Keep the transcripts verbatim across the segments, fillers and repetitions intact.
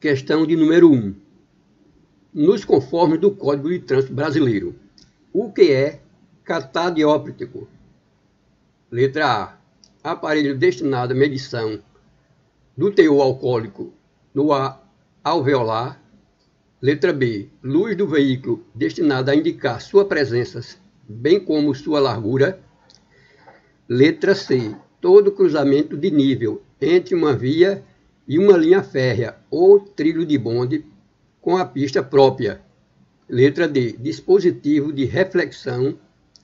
Questão de número um. Nos conformes do Código de Trânsito Brasileiro, o que é catadióptrico? Letra A. Aparelho destinado à medição do teor alcoólico no ar alveolar. Letra B. Luz do veículo destinada a indicar sua presença, bem como sua largura. Letra C. Todo cruzamento de nível entre uma via e uma linha férrea ou trilho de bonde com a pista própria. Letra D. Dispositivo de reflexão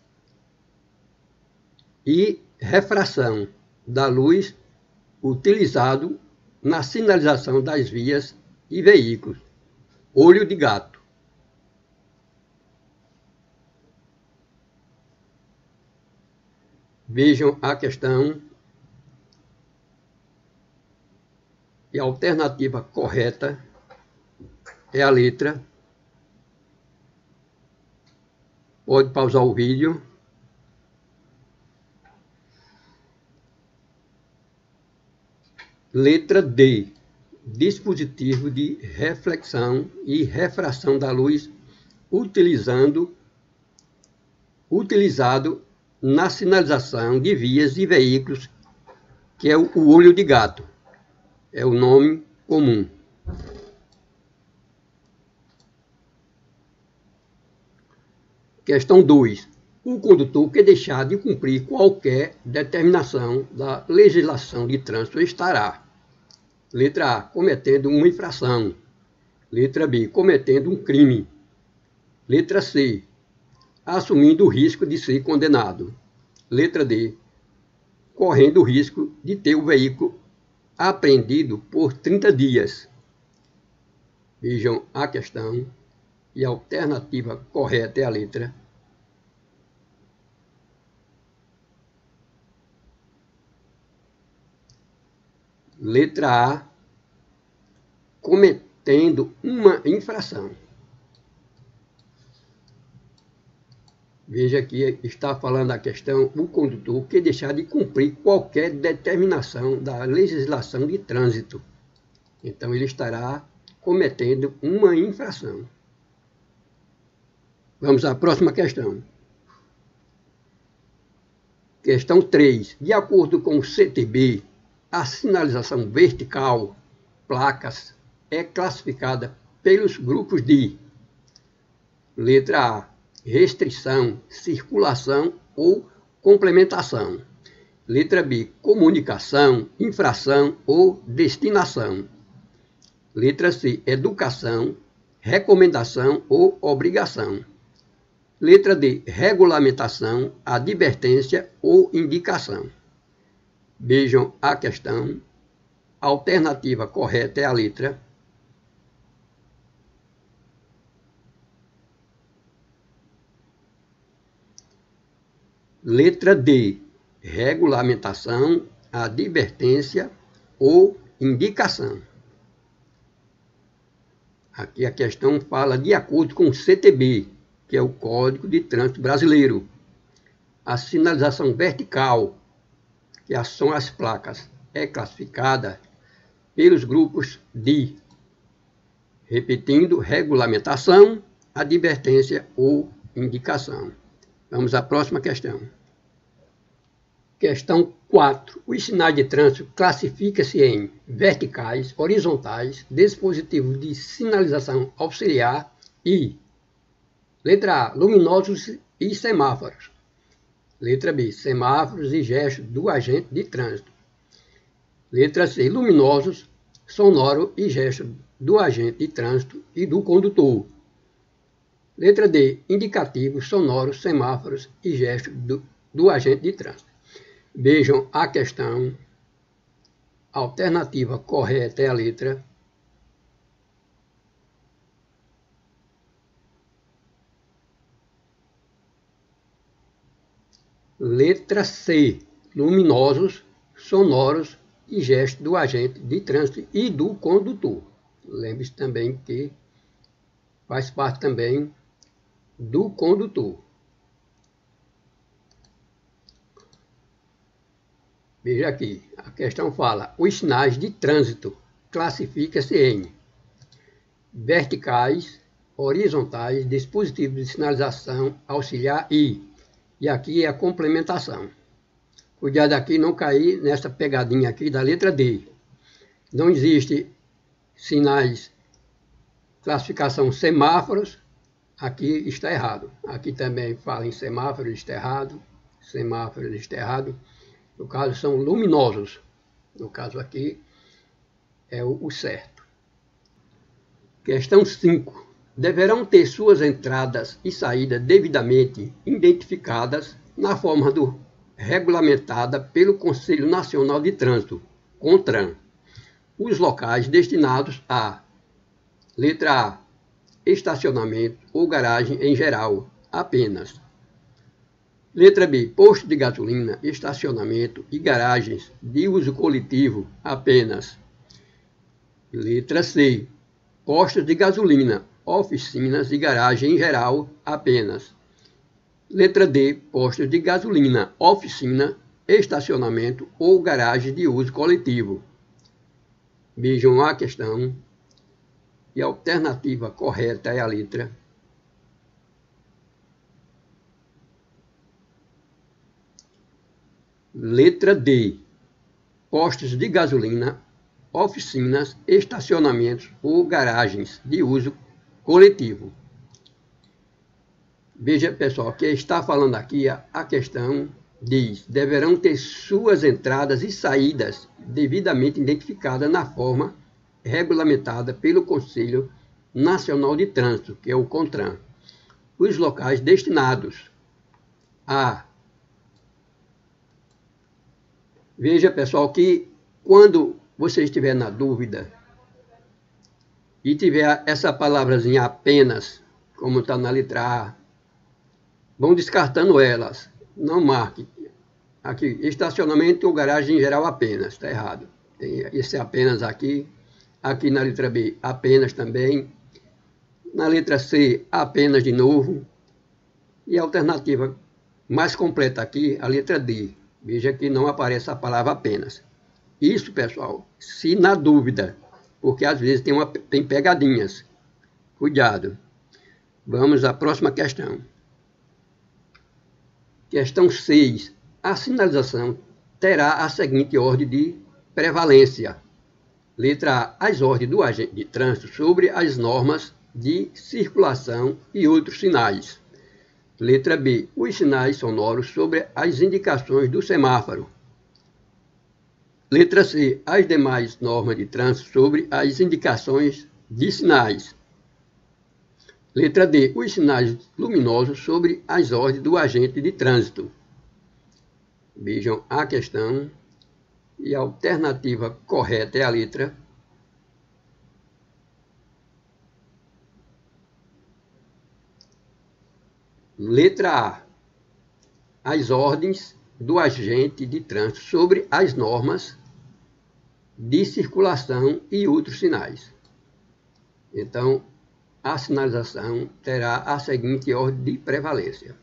e refração da luz utilizado na sinalização das vias e veículos. Olho de gato. Vejam a questão. E a alternativa correta é a letra. Pode pausar o vídeo. Letra D. Dispositivo de reflexão e refração da luz utilizando, utilizado na sinalização de vias e veículos, que é o olho de gato. É o nome comum. Questão dois. O condutor que deixar de cumprir qualquer determinação da legislação de trânsito estará: letra A. Cometendo uma infração. Letra B. Cometendo um crime. Letra C. Assumindo o risco de ser condenado. Letra D. Correndo o risco de ter o veículo apreendido por trinta dias. Vejam a questão. E a alternativa correta é a letra Letra A. Cometendo uma infração. Veja que está falando a questão o condutor que deixar de cumprir qualquer determinação da legislação de trânsito. Então ele estará cometendo uma infração. Vamos à próxima questão. Questão três. De acordo com o C T B, a sinalização vertical, placas, é classificada pelos grupos de: letra A. Restrição, circulação ou complementação. Letra B. Comunicação, infração ou destinação. Letra C. Educação, recomendação ou obrigação. Letra D. Regulamentação, advertência ou indicação. Vejam a questão. A alternativa correta é a letra Letra D. Regulamentação, advertência ou indicação. Aqui a questão fala de acordo com o C T B, que é o Código de Trânsito Brasileiro. A sinalização vertical, que são as placas, é classificada pelos grupos de, repetindo, regulamentação, advertência ou indicação. Vamos à próxima questão. Questão quatro. Os sinais de trânsito classificam-se em verticais, horizontais, dispositivos de sinalização auxiliar e: letra A. Luminosos e semáforos. Letra B. Semáforos e gestos do agente de trânsito. Letra C. Luminosos, sonoro e gestos do agente de trânsito e do condutor. Letra D. Indicativos, sonoros, semáforos e gestos do, do agente de trânsito. Vejam a questão. A alternativa correta é a letra Letra C. Luminosos, sonoros e gestos do agente de trânsito e do condutor. Lembre-se também que faz parte também do condutor. Veja aqui, a questão fala: os sinais de trânsito classificam-se em verticais, horizontais, dispositivos de sinalização auxiliar e, e aqui é a complementação. Cuidado aqui não cair nessa pegadinha aqui da letra D. Não existe sinais, classificação semáforos, aqui está errado. Aqui também fala em semáforos, está errado. Semáforos, está errado. No caso são luminosos. No caso aqui é o, o certo. Questão cinco. Deverão ter suas entradas e saídas devidamente identificadas na forma do regulamentada pelo Conselho Nacional de Trânsito, CONTRAN, os locais destinados a: letra A, estacionamento ou garagem em geral, apenas. Letra B, posto de gasolina, estacionamento e garagens de uso coletivo, apenas. Letra C, postos de gasolina, oficinas e garagem em geral, apenas. Letra D, postos de gasolina, oficina, estacionamento ou garagem de uso coletivo. Vejam a questão. E a alternativa correta é a letra Letra D, postos de gasolina, oficinas, estacionamentos ou garagens de uso coletivo. Veja, pessoal, que está falando aqui a, a questão diz: deverão ter suas entradas e saídas devidamente identificadas na forma regulamentada pelo Conselho Nacional de Trânsito, que é o CONTRAN. Os locais destinados a... Veja, pessoal, que quando você estiver na dúvida e tiver essa palavrazinha apenas, como está na letra A, vão descartando elas. Não marque. Aqui, estacionamento ou garagem em geral apenas. Está errado. Tem esse apenas aqui. Aqui na letra B, apenas também. Na letra C, apenas de novo. E a alternativa mais completa aqui, a letra D. Veja que não aparece a palavra apenas. Isso, pessoal, se na dúvida, porque às vezes tem, uma, tem pegadinhas. Cuidado. Vamos à próxima questão. Questão seis. A sinalização terá a seguinte ordem de prevalência. Letra A. As ordens do agente de trânsito sobre as normas de circulação e outros sinais. Letra B. Os sinais sonoros sobre as indicações do semáforo. Letra C. As demais normas de trânsito sobre as indicações de sinais. Letra D. Os sinais luminosos sobre as ordens do agente de trânsito. Vejam a questão. E a alternativa correta é a letra Letra A. As ordens do agente de trânsito sobre as normas de circulação e outros sinais. Então, a sinalização terá a seguinte ordem de prevalência.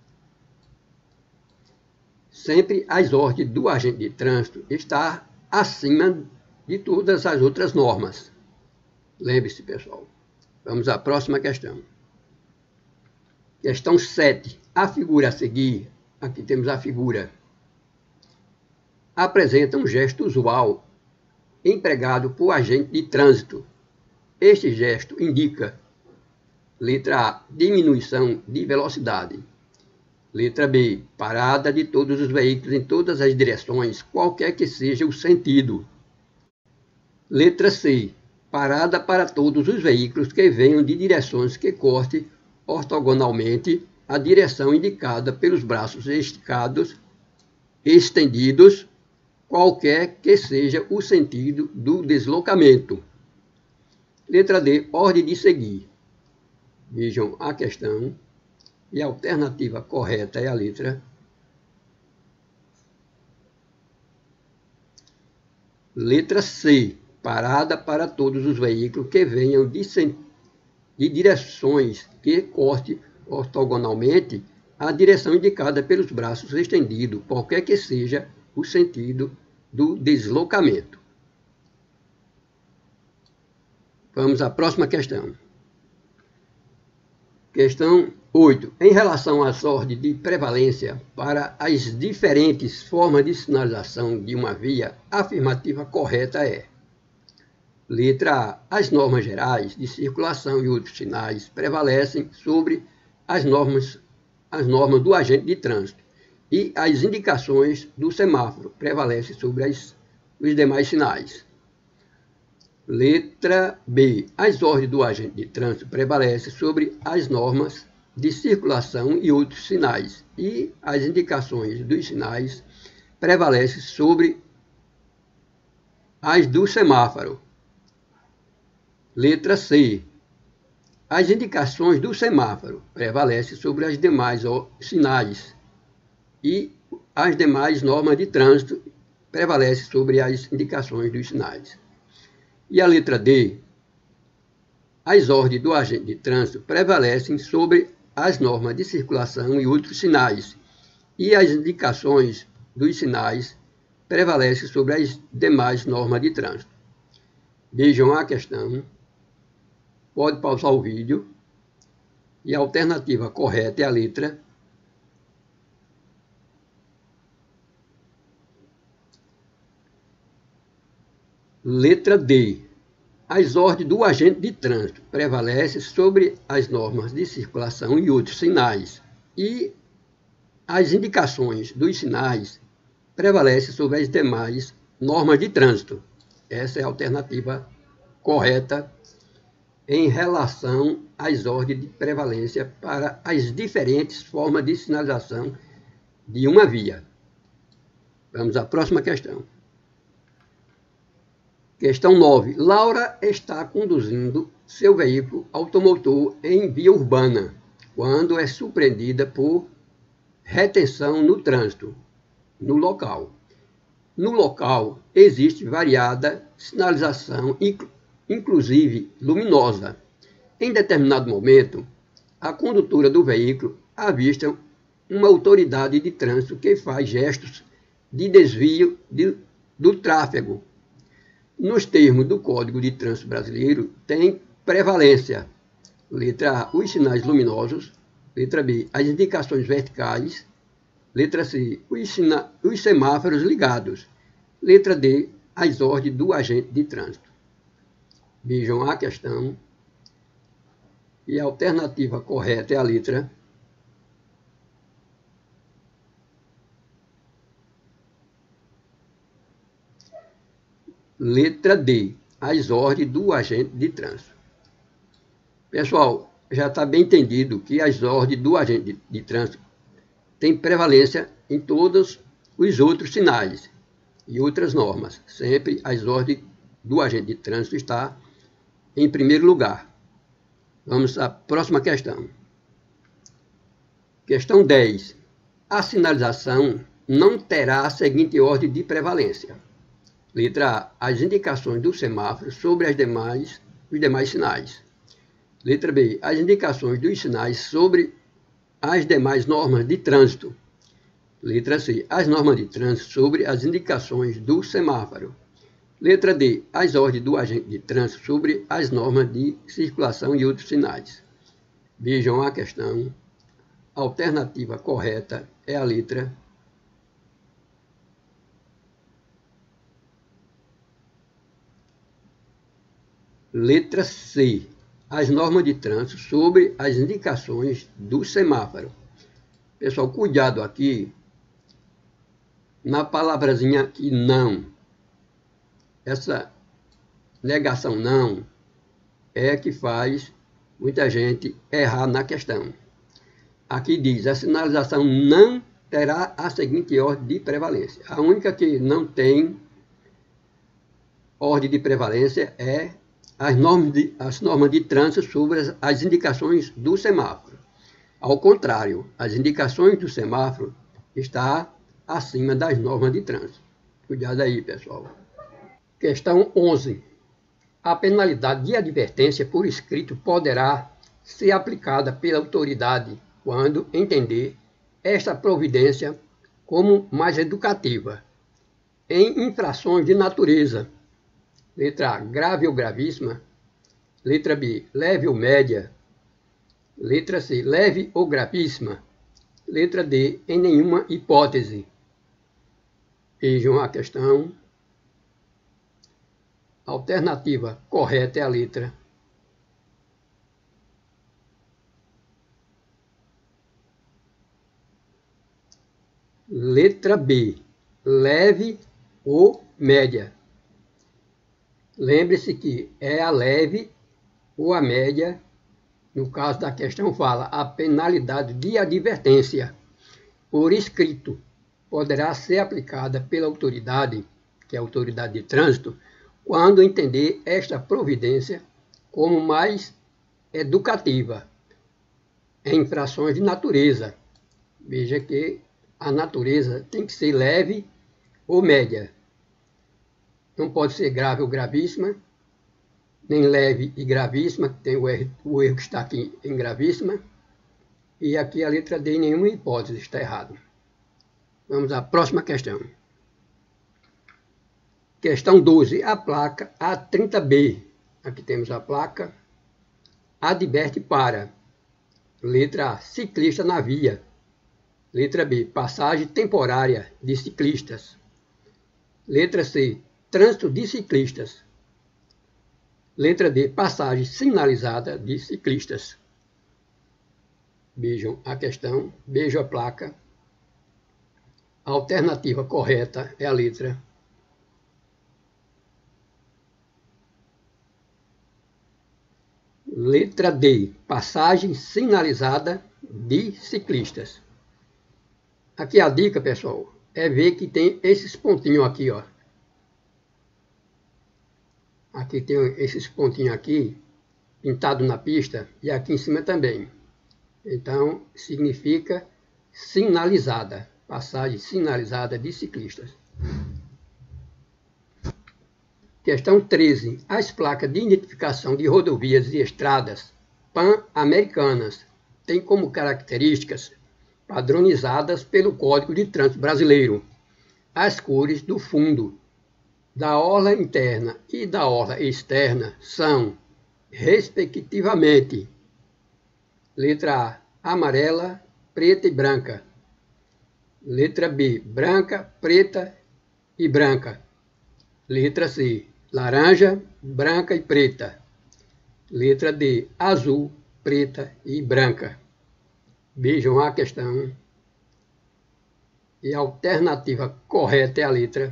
Sempre as ordens do agente de trânsito está acima de todas as outras normas. Lembre-se, pessoal. Vamos à próxima questão. Questão sete. A figura a seguir, aqui temos a figura, apresenta um gesto usual empregado por agente de trânsito. Este gesto indica: letra A, diminuição de velocidade. Letra B, parada de todos os veículos em todas as direções, qualquer que seja o sentido. Letra C, parada para todos os veículos que venham de direções que cortem ortogonalmente a direção indicada pelos braços esticados, estendidos, qualquer que seja o sentido do deslocamento. Letra D, ordem de seguir. Vejam a questão. E a alternativa correta é a letra Letra C, parada para todos os veículos que venham de, de direções que corte ortogonalmente a direção indicada pelos braços estendidos, qualquer que seja o sentido do deslocamento. Vamos à próxima questão. Questão oito. Em relação às ordens de prevalência para as diferentes formas de sinalização de uma via, a afirmativa correta é: letra A. As normas gerais de circulação e outros sinais prevalecem sobre as normas, as normas do agente de trânsito e as indicações do semáforo prevalecem sobre as, os demais sinais. Letra B. As ordens do agente de trânsito prevalecem sobre as normas de circulação e outros sinais e as indicações dos sinais prevalecem sobre as do semáforo. Letra C. As indicações do semáforo prevalecem sobre as demais sinais e as demais normas de trânsito prevalecem sobre as indicações dos sinais. E a letra D. As ordens do agente de trânsito prevalecem sobre as normas de circulação e outros sinais e as indicações dos sinais prevalecem sobre as demais normas de trânsito. Vejam a questão. Pode pausar o vídeo. E a alternativa correta é a letra Letra D. As ordens do agente de trânsito prevalecem sobre as normas de circulação e outros sinais e as indicações dos sinais prevalecem sobre as demais normas de trânsito. Essa é a alternativa correta em relação às ordens de prevalência para as diferentes formas de sinalização de uma via. Vamos à próxima questão. Questão nove. Laura está conduzindo seu veículo automotor em via urbana, quando é surpreendida por retenção no trânsito, no local. No local existe variada sinalização, inclusive luminosa. Em determinado momento, a condutora do veículo avista uma autoridade de trânsito que faz gestos de desvio de, do tráfego. Nos termos do Código de Trânsito Brasileiro, tem prevalência. Letra A, os sinais luminosos. Letra B, as indicações verticais. Letra C, os, sina os semáforos ligados. Letra D, as ordens do agente de trânsito. Vejam a questão. E a alternativa correta é a letra Letra D, as ordens do agente de trânsito. Pessoal, já está bem entendido que as ordens do agente de, de trânsito têm prevalência em todos os outros sinais e outras normas. Sempre as ordens do agente de trânsito está em primeiro lugar. Vamos à próxima questão. Questão dez. A sinalização não terá a seguinte ordem de prevalência. Letra A, as indicações do semáforo sobre as demais, os demais sinais. Letra B, as indicações dos sinais sobre as demais normas de trânsito. Letra C, as normas de trânsito sobre as indicações do semáforo. Letra D, as ordens do agente de trânsito sobre as normas de circulação e outros sinais. Vejam a questão. A alternativa correta é a letra Letra C. As normas de trânsito sobre as indicações do semáforo. Pessoal, cuidado aqui na palavrazinha aqui não. Essa negação não é que faz muita gente errar na questão. Aqui diz, a sinalização não terá a seguinte ordem de prevalência. A única que não tem ordem de prevalência é As normas, de, as normas de trânsito sobre as, as indicações do semáforo. Ao contrário, as indicações do semáforo estão acima das normas de trânsito. Cuidado aí, pessoal. Questão onze. A penalidade de advertência por escrito poderá ser aplicada pela autoridade quando entender esta providência como mais educativa. Em infrações de natureza, letra A, grave ou gravíssima, Letra B, leve ou média. Letra C, leve ou gravíssima. Letra D, em nenhuma hipótese. Vejam a questão. A alternativa correta é a letra Letra B, leve ou média. Lembre-se que é a leve ou a média, no caso da questão fala, a penalidade de advertência por escrito poderá ser aplicada pela autoridade, que é a autoridade de trânsito, quando entender esta providência como mais educativa em infrações de natureza. Veja que a natureza tem que ser leve ou média. Não pode ser grave ou gravíssima, nem leve e gravíssima, tem o erro, o erro que está aqui em gravíssima. E aqui a letra D, em nenhuma hipótese, está errado. Vamos à próxima questão. Questão doze, a placa A trinta B. Aqui temos a placa. Adverte para. Letra A, ciclista na via. Letra B, passagem temporária de ciclistas. Letra C, trânsito de ciclistas. Letra D, passagem sinalizada de ciclistas. Vejam a questão, vejam a placa. A alternativa correta é a letra Letra D, passagem sinalizada de ciclistas. Aqui a dica, pessoal, é ver que tem esses pontinhos aqui, ó. Aqui tem esses pontinhos aqui, pintado na pista, e aqui em cima também. Então, significa sinalizada, passagem sinalizada de ciclistas. Questão treze. As placas de identificação de rodovias e estradas pan-americanas têm como características padronizadas pelo Código de Trânsito Brasileiro as cores do fundo, da orla interna e da orla externa são, respectivamente, letra A, amarela, preta e branca. Letra B, branca, preta e branca. Letra C, laranja, branca e preta. Letra D, azul, preta e branca. Vejam a questão. E a alternativa correta é a letra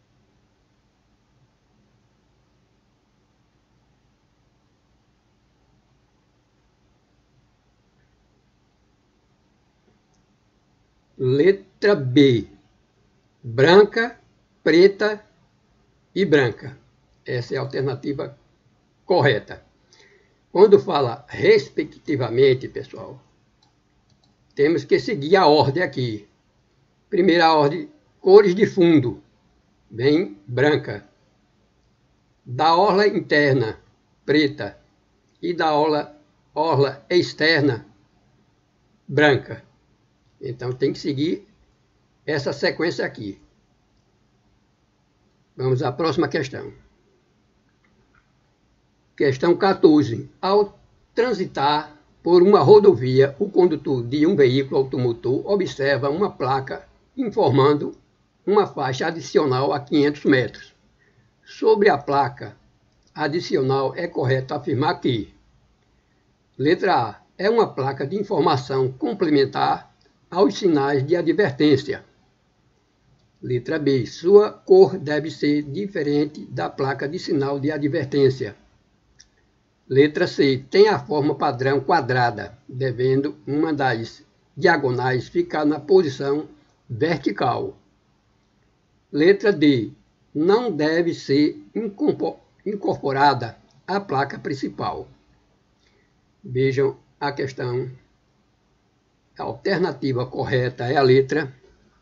Letra B, branca, preta e branca. Essa é a alternativa correta. Quando fala respectivamente, pessoal, temos que seguir a ordem aqui. Primeira ordem, cores de fundo, vem branca. Da orla interna, preta. E da orla, orla externa, branca. Então tem que seguir essa sequência aqui. Vamos à próxima questão. Questão quatorze. Ao transitar por uma rodovia, o condutor de um veículo automotor observa uma placa informando uma faixa adicional a quinhentos metros. Sobre a placa adicional, é correto afirmar que: letra A, é uma placa de informação complementar aos sinais de advertência. Letra B, sua cor deve ser diferente da placa de sinal de advertência. Letra C, tem a forma padrão quadrada, devendo uma das diagonais ficar na posição vertical. Letra D, não deve ser incorporada à placa principal. Vejam a questão. A alternativa correta é a letra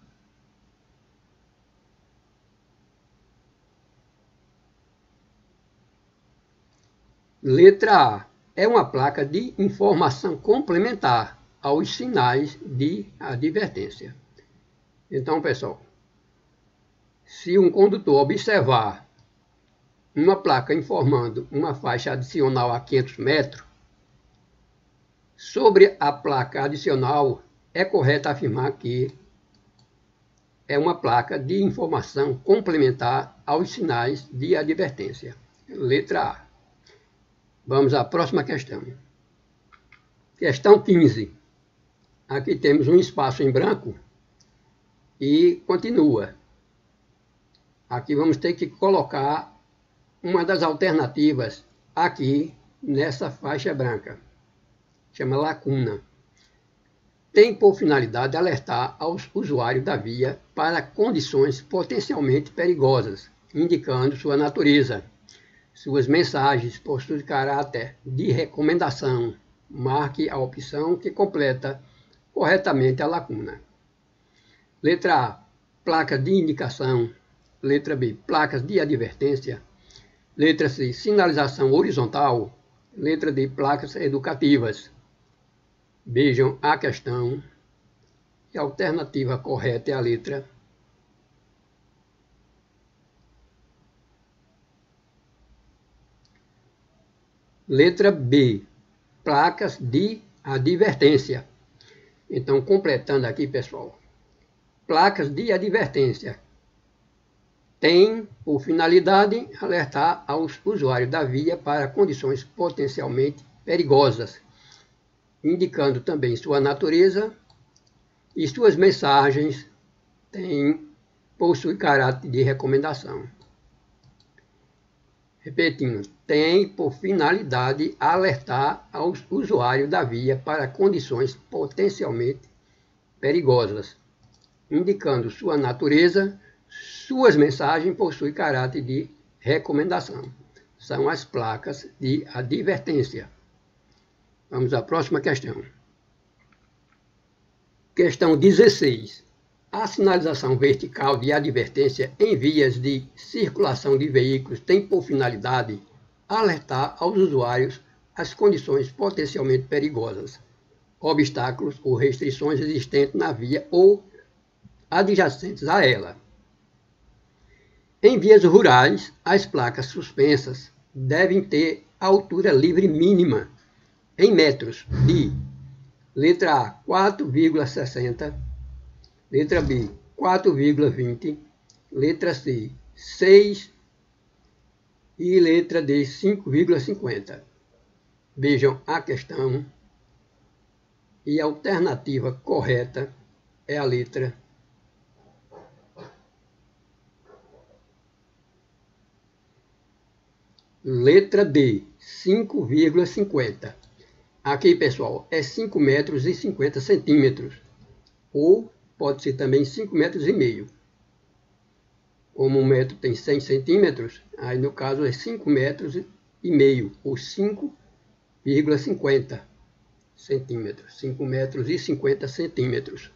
Letra A, é uma placa de informação complementar aos sinais de advertência. Então, pessoal, se um condutor observar uma placa informando uma faixa adicional a quinhentos metros, sobre a placa adicional é correto afirmar que é uma placa de informação complementar aos sinais de advertência. Letra A. Vamos à próxima questão. Questão quinze. Aqui temos um espaço em branco e continua. Aqui vamos ter que colocar uma das alternativas aqui nessa faixa branca. Chama lacuna. Tem por finalidade alertar aos usuários da via para condições potencialmente perigosas, indicando sua natureza. Suas mensagens possuem caráter de recomendação. Marque a opção que completa corretamente a lacuna. Letra A. Placas de indicação. Letra B. Placas de advertência. Letra C. Sinalização horizontal. Letra D. Placas educativas. Vejam a questão. E a alternativa correta é a letra Letra B. Placas de advertência. Então, completando aqui, pessoal. Placas de advertência têm por finalidade alertar aos usuários da via para condições potencialmente perigosas, indicando também sua natureza, e suas mensagens têm, possuem caráter de recomendação. Repetindo, tem por finalidade alertar aos usuários da via para condições potencialmente perigosas, indicando sua natureza, suas mensagens possuem caráter de recomendação. São as placas de advertência. Vamos à próxima questão. Questão dezesseis. A sinalização vertical de advertência em vias de circulação de veículos tem por finalidade alertar aos usuários as condições potencialmente perigosas, obstáculos ou restrições existentes na via ou adjacentes a ela. Em vias rurais, as placas suspensas devem ter altura livre mínima em metros de letra A, quatro vírgula sessenta, letra B, quatro vírgula vinte, letra C, seis e letra D, cinco vírgula cinquenta. Vejam a questão e a alternativa correta é a letra Letra D, cinco vírgula cinquenta. Aqui, pessoal, é cinco metros e cinquenta centímetros. Ou pode ser também cinco metros e meio. Como um metro tem cem centímetros, aí no caso é cinco metros e meio, ou cinco vírgula cinquenta centímetros. cinco metros e cinquenta centímetros.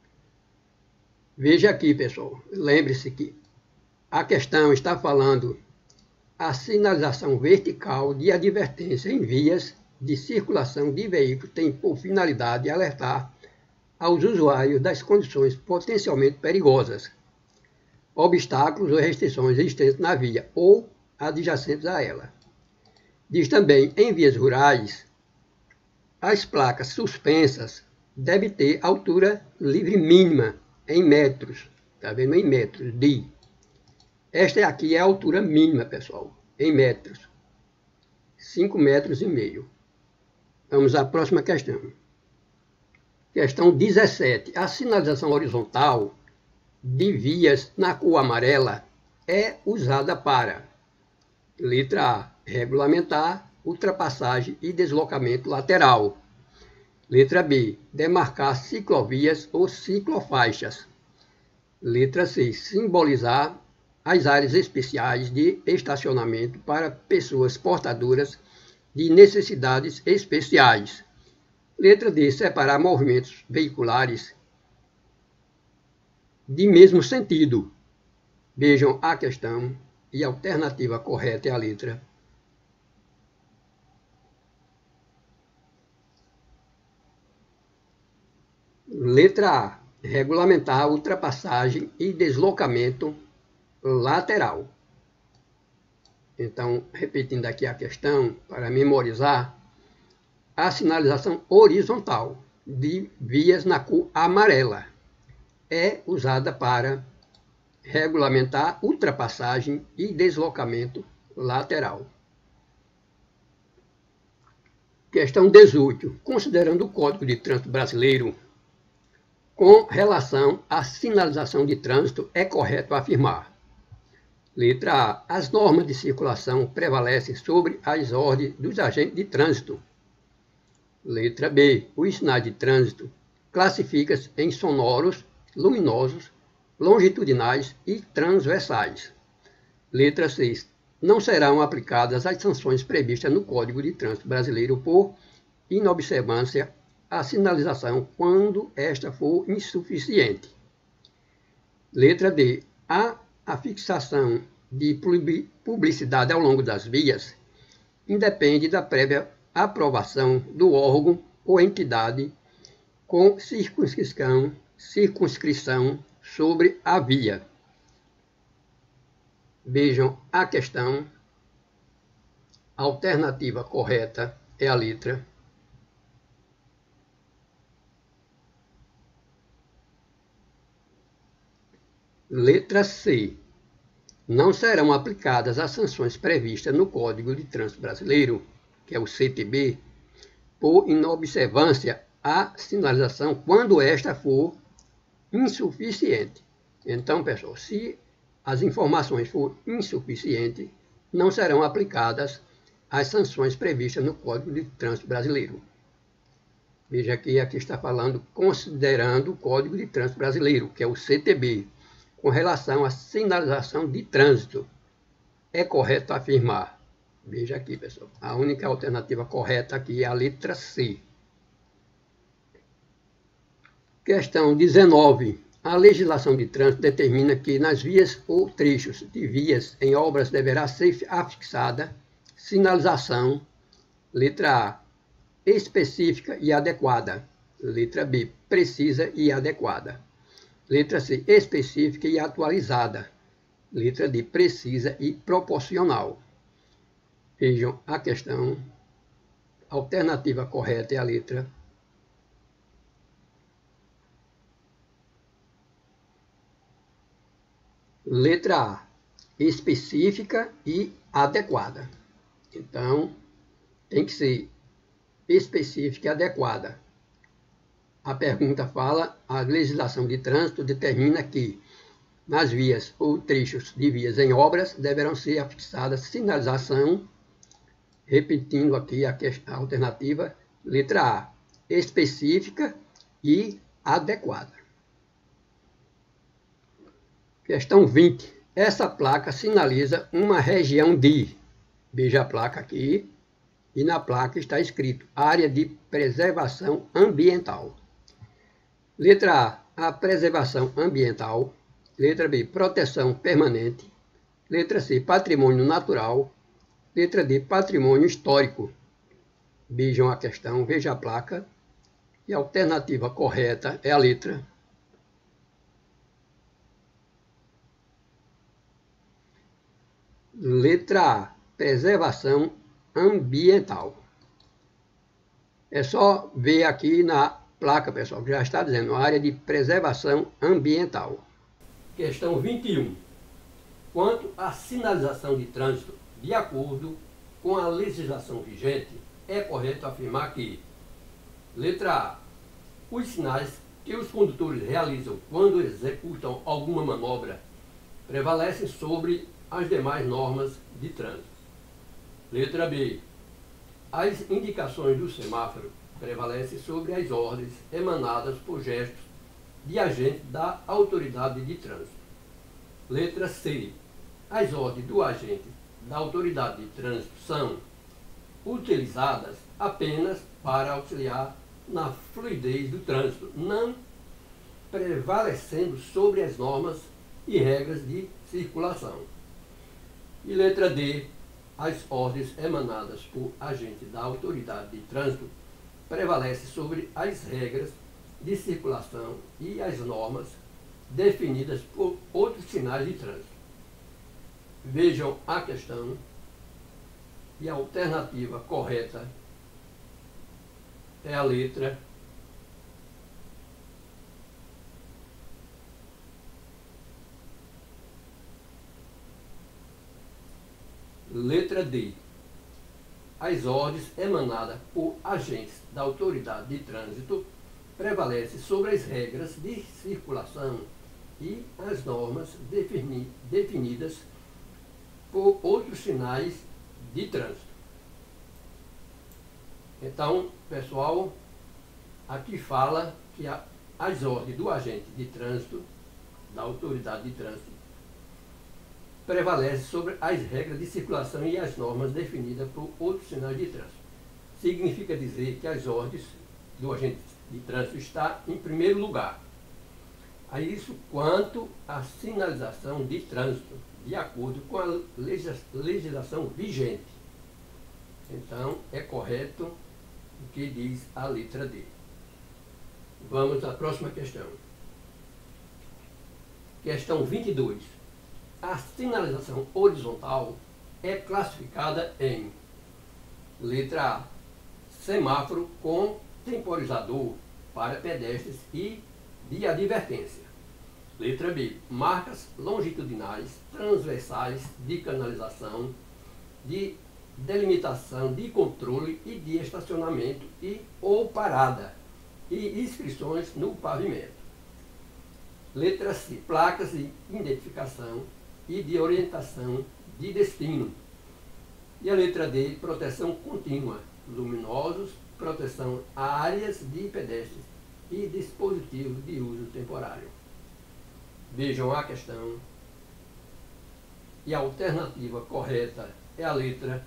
Veja aqui, pessoal. Lembre-se que a questão está falando a sinalização vertical de advertência em vias de circulação de veículos tem por finalidade alertar aos usuários das condições potencialmente perigosas, obstáculos ou restrições existentes na via ou adjacentes a ela. Diz também, em vias rurais, as placas suspensas devem ter altura livre mínima em metros, está vendo? Em metros de. Esta aqui é a altura mínima, pessoal, em metros, cinco metros e meio. Vamos à próxima questão. Questão dezessete. A sinalização horizontal de vias na cor amarela é usada para, letra A, regulamentar ultrapassagem e deslocamento lateral. Letra B, demarcar ciclovias ou ciclofaixas. Letra C, simbolizar as áreas especiais de estacionamento para pessoas portadoras de necessidades especiais. Letra D, separar movimentos veiculares de mesmo sentido. Vejam a questão e a alternativa correta é a letra Letra A, regulamentar a ultrapassagem e deslocamento lateral. Então, repetindo aqui a questão, para memorizar, a sinalização horizontal de vias na cor amarela é usada para regulamentar ultrapassagem e deslocamento lateral. Questão dezoito. Considerando o Código de Trânsito Brasileiro, com relação à sinalização de trânsito, é correto afirmar: letra A. As normas de circulação prevalecem sobre as ordens dos agentes de trânsito. Letra B. Os sinais de trânsito classificam-se em sonoros, luminosos, longitudinais e transversais. Letra C. Não serão aplicadas as sanções previstas no Código de Trânsito Brasileiro por inobservância à sinalização quando esta for insuficiente. Letra D. A, a fixação de publicidade ao longo das vias independe da prévia aprovação do órgão ou entidade com circunscrição, circunscrição sobre a via. Vejam a questão. A alternativa correta é a letra Letra C. Não serão aplicadas as sanções previstas no Código de Trânsito Brasileiro, que é o C T B, por inobservância à sinalização quando esta for insuficiente. Então, pessoal, se as informações forem insuficientes, não serão aplicadas as sanções previstas no Código de Trânsito Brasileiro. Veja aqui, aqui está falando considerando o Código de Trânsito Brasileiro, que é o C T B, com relação à sinalização de trânsito. É correto afirmar. Veja aqui, pessoal, a única alternativa correta aqui é a letra C. Questão dezenove. A legislação de trânsito determina que nas vias ou trechos de vias em obras deverá ser afixada sinalização, letra A, específica e adequada, letra B, precisa e adequada, letra C, específica e atualizada, letra D, precisa e proporcional. Vejam a questão. A alternativa correta é a letra Letra A, específica e adequada. Então, tem que ser específica e adequada. A pergunta fala, a legislação de trânsito determina que nas vias ou trechos de vias em obras deverão ser afixadas sinalização, repetindo aqui a, a alternativa, letra A, específica e adequada. Questão vinte. Essa placa sinaliza uma região de... Veja a placa aqui. E na placa está escrito área de preservação ambiental. Letra A, a preservação ambiental. Letra B, proteção permanente. Letra C, patrimônio natural. Letra D, patrimônio histórico. Vejam a questão, veja a placa. E a alternativa correta é a letra Letra A, preservação ambiental. É só ver aqui na placa, pessoal, que já está dizendo área de preservação ambiental. Questão vinte e um. Quanto à sinalização de trânsito, de acordo com a legislação vigente, é correto afirmar que, letra A, os sinais que os condutores realizam quando executam alguma manobra prevalecem sobre as demais normas de trânsito. Letra B. As indicações do semáforo prevalecem sobre as ordens emanadas por gestos de agente da autoridade de trânsito. Letra C. As ordens do agente da autoridade de trânsito são utilizadas apenas para auxiliar na fluidez do trânsito, não prevalecendo sobre as normas e regras de circulação. E letra D, as ordens emanadas por agente da autoridade de trânsito prevalecem sobre as regras de circulação e as normas definidas por outros sinais de trânsito. Vejam a questão. E a alternativa correta é a letra letra D. As ordens emanadas por agentes da autoridade de trânsito prevalecem sobre as regras de circulação e as normas defini definidas por outros sinais de trânsito. Então, pessoal, aqui fala que a, as ordens do agente de trânsito, da autoridade de trânsito, prevalecem sobre as regras de circulação e as normas definidas por outros sinais de trânsito. Significa dizer que as ordens do agente de trânsito está em primeiro lugar. A isso quanto à sinalização de trânsito, de acordo com a legislação vigente. Então, é correto o que diz a letra D. Vamos à próxima questão. Questão vinte e dois. A sinalização horizontal é classificada em letra A, semáforo com temporizador para pedestres e de advertência. Letra B, marcas longitudinais transversais de canalização, de delimitação, de controle e de estacionamento e ou parada e inscrições no pavimento. Letra C, placas de identificação e de orientação de destino. E a letra D, proteção contínua, luminosos, proteção a áreas de pedestres e dispositivos de uso temporário. Vejam a questão. E a alternativa correta é a letra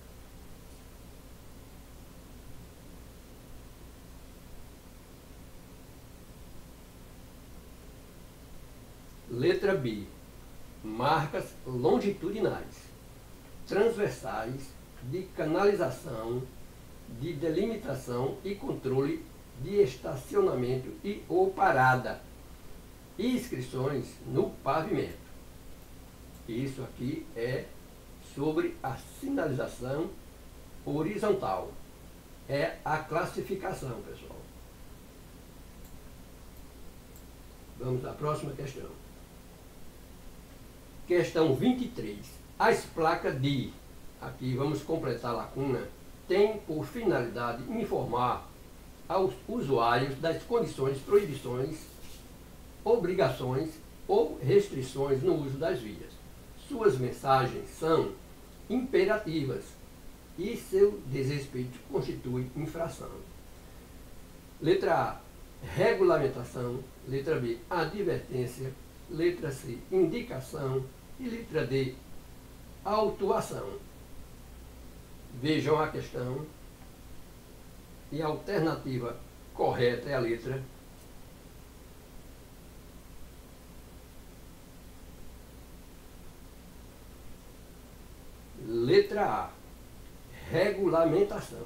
Letra B, marcas longitudinais, transversais de canalização, de delimitação e controle de estacionamento e ou parada, e inscrições no pavimento. Isso aqui é sobre a sinalização horizontal. É a classificação, pessoal. Vamos à próxima questão. Questão vinte e três. As placas de, aqui vamos completar a lacuna, têm por finalidade informar aos usuários das condições, proibições, obrigações ou restrições no uso das vias. Suas mensagens são imperativas e seu desrespeito constitui infração. Letra A, regulamentação. Letra B, advertência. Letra C, indicação. E letra D, autuação. Vejam a questão. E a alternativa correta é a letra Letra A, regulamentação.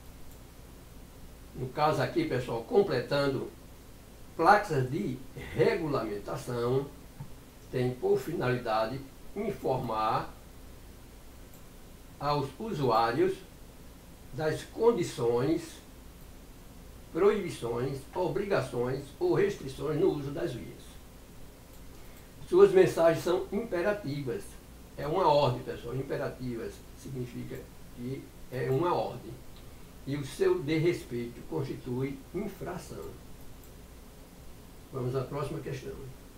No caso aqui, pessoal, completando, placas de regulamentação têm por finalidade informar aos usuários das condições, proibições, obrigações ou restrições no uso das vias. Suas mensagens são imperativas. É uma ordem, pessoal. Imperativas significa que é uma ordem. E o seu desrespeito constitui infração. Vamos à próxima questão.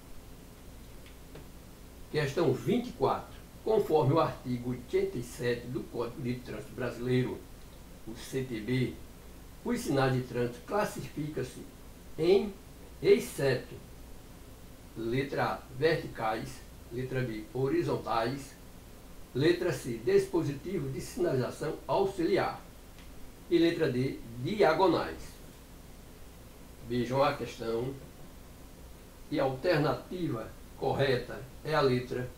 Questão vinte e quatro. Conforme o artigo oitenta e sete do Código de Trânsito Brasileiro, o C T B, os sinais de trânsito classificam-se em, exceto, letra A, verticais, letra B, horizontais, letra C, dispositivo de sinalização auxiliar e letra D, diagonais. Vejam a questão. E a alternativa correta é a letra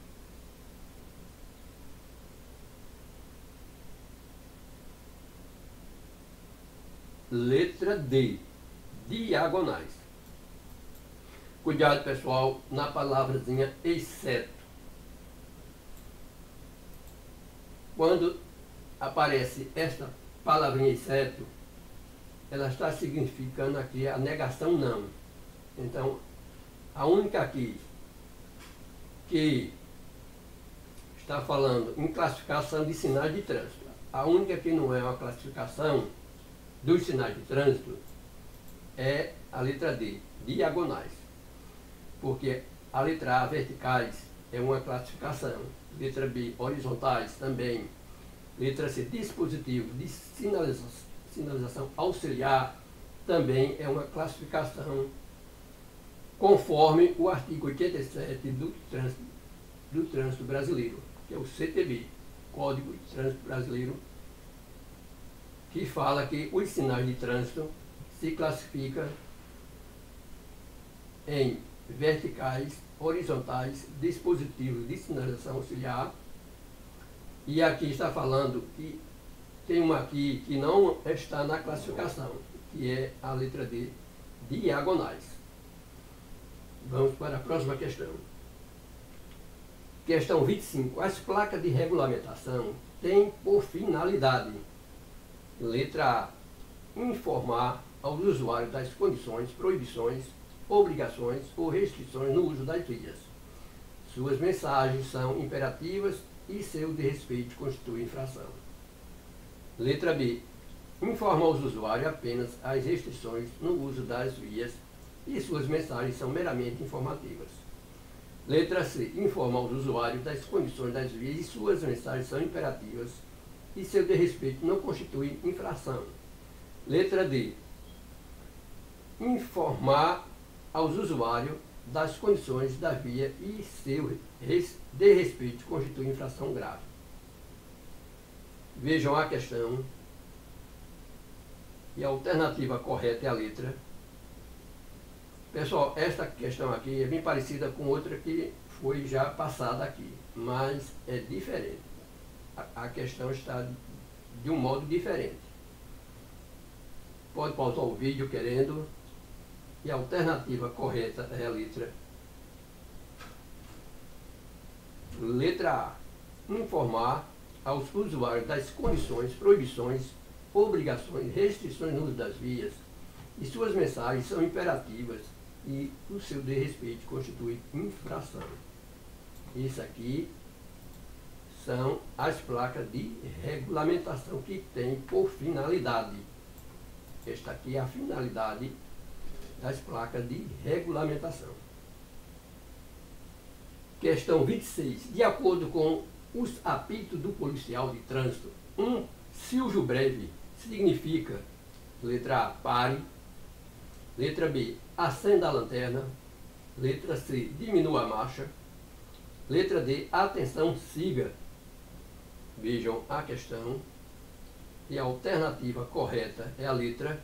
Letra D, diagonais. Cuidado, pessoal, na palavrazinha exceto. Quando aparece esta palavrinha exceto, ela está significando aqui a negação não. Então, a única aqui que está falando em classificação de sinais de trânsito, a única que não é uma classificação dos sinais de trânsito é a letra D, diagonais. Porque a letra A, verticais, é uma classificação. Letra B, horizontais, também. Letra C, dispositivo de sinalização, sinalização auxiliar, também é uma classificação conforme o artigo oitenta e sete do Trânsito, do Trânsito Brasileiro, que é o C T B, Código de Trânsito Brasileiro, que fala que os sinais de trânsito se classificam em verticais, horizontais, dispositivos de sinalização auxiliar. E aqui está falando que tem uma aqui que não está na classificação, que é a letra D, diagonais. Vamos para a próxima questão. Questão vinte e cinco. As placas de regulamentação têm por finalidade: letra A, informar aos usuários das condições, proibições, obrigações ou restrições no uso das vias. Suas mensagens são imperativas e seu desrespeito constitui infração. Letra B, informa aos usuários apenas as restrições no uso das vias e suas mensagens são meramente informativas. Letra C, informa aos usuários das condições das vias e suas mensagens são imperativas e seu desrespeito não constitui infração. Letra D, informar aos usuários das condições da via e seu desrespeito constitui infração grave. Vejam a questão. E a alternativa correta é a letra. Pessoal, esta questão aqui é bem parecida com outra que foi já passada aqui, mas é diferente. A, a questão está de um modo diferente. Pode pausar o vídeo querendo. E a alternativa correta é a letra. Letra A. Informar aos usuários das condições, proibições, obrigações, restrições no uso das vias e suas mensagens são imperativas e o seu desrespeito constitui infração. Isso aqui são as placas de regulamentação que têm por finalidade. Esta aqui é a finalidade das placas de regulamentação. Questão vinte e seis. De acordo com os apitos do policial de trânsito, um silvio breve significa: letra A, pare. Letra B, acenda a lanterna. Letra C, diminua a marcha. Letra D, atenção, siga. Vejam a questão. E a alternativa correta é a letra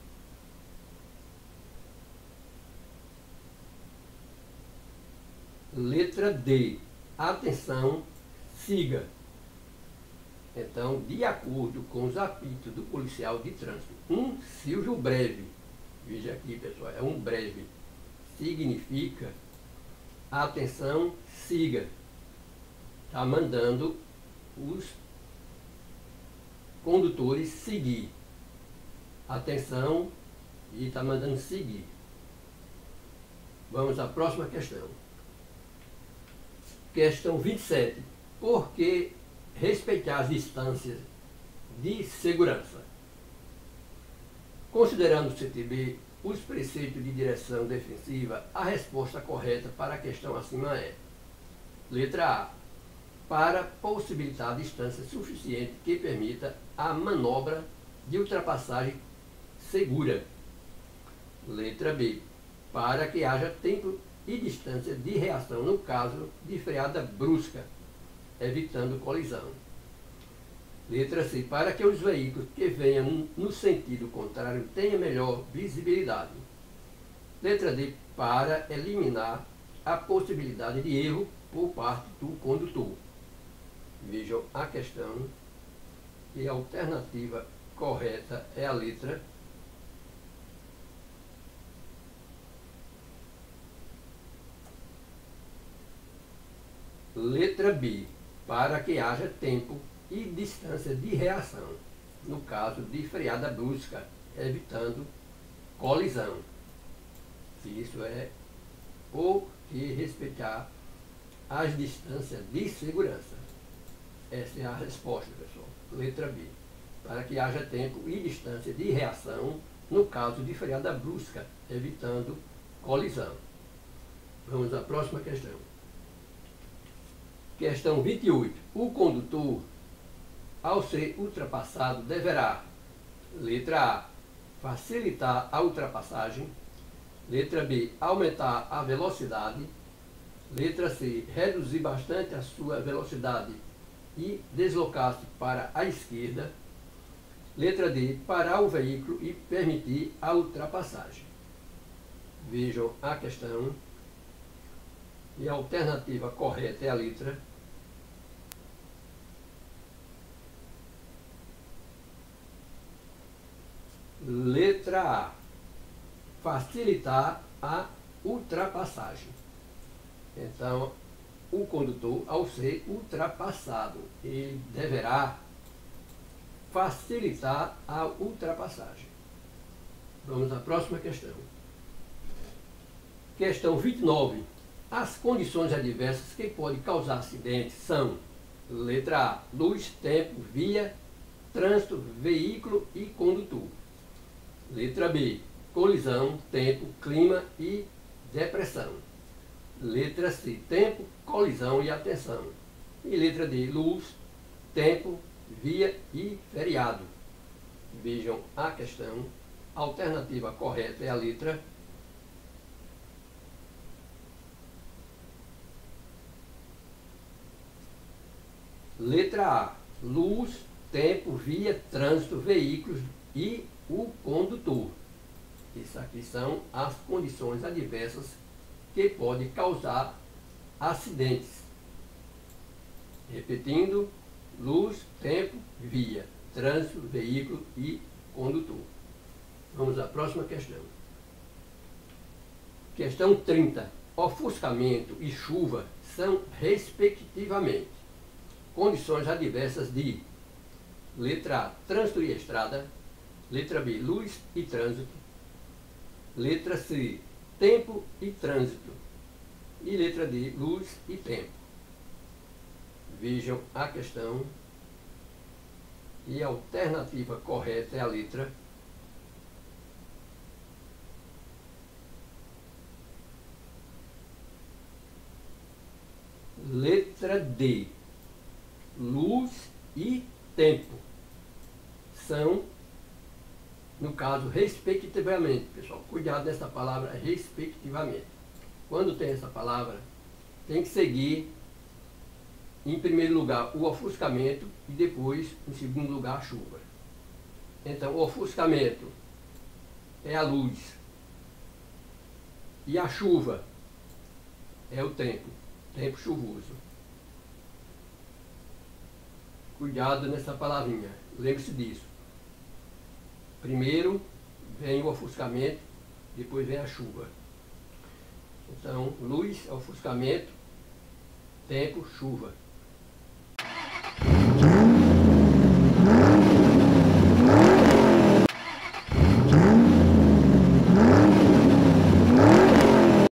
Letra D, atenção, siga. Então, de acordo com os apitos do policial de trânsito, um silvio breve, veja aqui pessoal, é um breve, significa atenção, siga. Está mandando os condutores seguir. Atenção, e está mandando seguir. Vamos à próxima questão. Questão vinte e sete. Por que respeitar as distâncias de segurança? Considerando o C T B os preceitos de direção defensiva, a resposta correta para a questão acima é: letra A, para possibilitar a distância suficiente que permita a manobra de ultrapassagem segura. Letra B, para que haja tempo e distância de reação no caso de freada brusca, evitando colisão. Letra C, para que os veículos que venham no sentido contrário tenham melhor visibilidade. Letra D, para eliminar a possibilidade de erro por parte do condutor. Vejam a questão e a alternativa correta é a letra Letra B, para que haja tempo e distância de reação, no caso de freada brusca, evitando colisão. Isso é o que respeitar as distâncias de segurança. Essa é a resposta, pessoal. Letra B. Para que haja tempo e distância de reação no caso de freada brusca, evitando colisão. Vamos à próxima questão. Questão vinte e oito. O condutor, ao ser ultrapassado, deverá, letra A, facilitar a ultrapassagem, letra B, aumentar a velocidade, letra C, reduzir bastante a sua velocidade e deslocar-se para a esquerda, letra D, parar o veículo e permitir a ultrapassagem. Vejam a questão. E a alternativa correta é a letra Letra A. Facilitar a ultrapassagem. Então, o condutor, ao ser ultrapassado, ele deverá facilitar a ultrapassagem. Vamos à próxima questão. Questão vinte e nove. As condições adversas que podem causar acidentes são: letra A, luz, tempo, via, trânsito, veículo e condutor. Letra B, colisão, tempo, clima e depressão. Letra C, tempo, colisão e atenção. E letra D, luz, tempo, via e feriado. Vejam a questão. A alternativa correta é a letra Letra A, luz, tempo, via, trânsito, veículos e o condutor. Isso aqui são as condições adversas que podem causar acidentes. Repetindo, luz, tempo, via, trânsito, veículo e condutor. Vamos à próxima questão. Questão trinta. Ofuscamento e chuva são, respectivamente, condições adversas de: letra A, trânsito e estrada, letra B, luz e trânsito, letra C, tempo e trânsito, e letra D, luz e tempo. Vejam a questão. E a alternativa correta é a letra Letra D, luz e tempo. São, no caso, respectivamente. Pessoal, cuidado nessa palavra, respectivamente. Quando tem essa palavra, tem que seguir, em primeiro lugar, o ofuscamento e depois, em segundo lugar, a chuva. Então, o ofuscamento é a luz e a chuva é o tempo, tempo chuvoso. Cuidado nessa palavrinha, lembre-se disso. Primeiro vem o ofuscamento, depois vem a chuva. Então, luz, ofuscamento, tempo, chuva.